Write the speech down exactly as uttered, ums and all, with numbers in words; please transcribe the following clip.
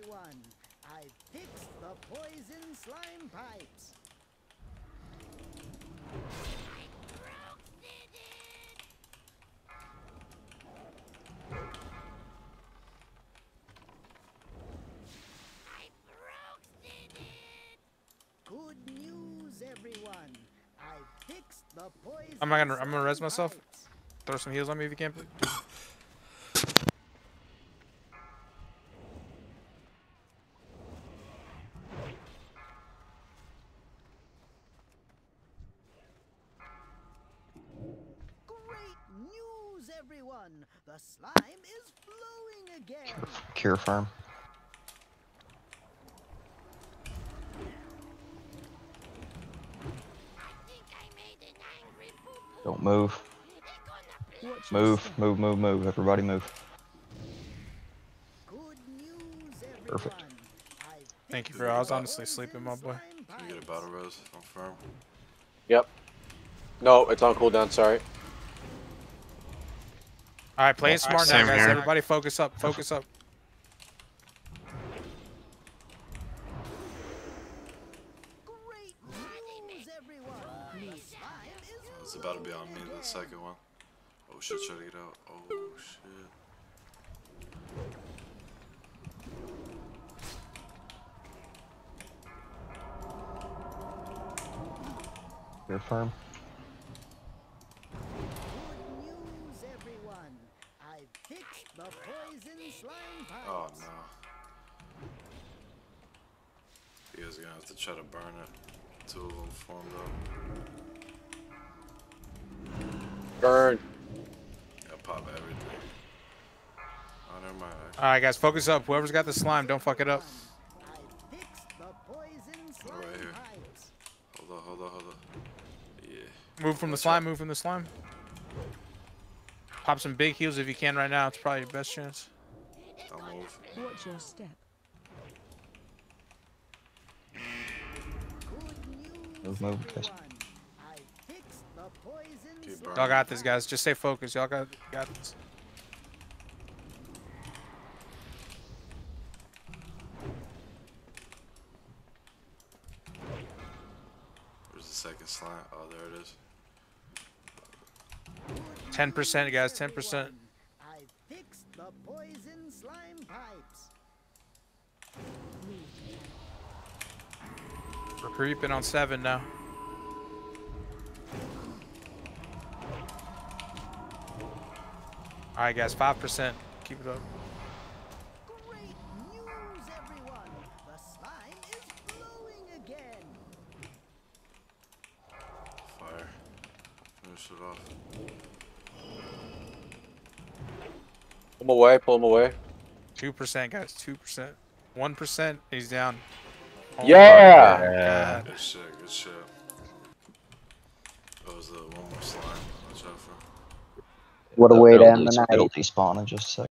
everyone. I fixed the poison slime pipes. I roasted it. I roasted it. Good news, everyone. I fixed the poison. I'm not gonna. I'm gonna res slime myself. pipes. Throw some heals on me if you can, please. Great news, everyone. The slime is flowing again. Cure farm. I think I made an angry poo-poo. Don't move. They're gonna Move, move, move, move. Everybody move. Good news, everyone. Perfect. I Thank you, fixed bro. I was the honestly poison sleeping, my boy. slime Can you get a pipes. battle rose on firm? Yep. No, it's on cooldown. Sorry. All right, play it smart now, Same guys. here. Everybody, focus up. Focus up. Great news, everyone. The slime is It's about to be on me, the second one. Oh shit, try to get out. Oh shit. Cure farm. good news, everyone. I fixed the poison slime pipes. Oh no. You guys are gonna have to try to burn it. Two of them formed up. Burn. Yeah, pop everything. Oh, never mind. All right, guys, focus up. Whoever's got the slime, don't fuck it up. I fixed the poison slime right here. pipes. Hold on, hold on, hold on. Yeah. Move from the Watch slime. out. Move from the slime. Pop some big heals if you can right now. It's probably your best chance. Don't move. Watch your step. Good news, Move, move, guys. everyone. I fixed the poison Keep slime burning. Y'all got this, guys. Just stay focused. Y'all got got this. Where's the second slime? Oh, there it is. Ten percent, guys. Ten percent. I fixed the poison slime pipes. We're creeping on seven now. All right, guys. Five percent. Keep it up. Great news, everyone. The slime is flowing again. Fire. Finish it off. Pull him away. Pull him away. Two percent, guys. Two percent. One percent. He's down. Oh my Yeah. God. Good shit, good shit. That was the one more slime. Watch out for. What a way to It'll end the des- night. It'll despawn in just a second.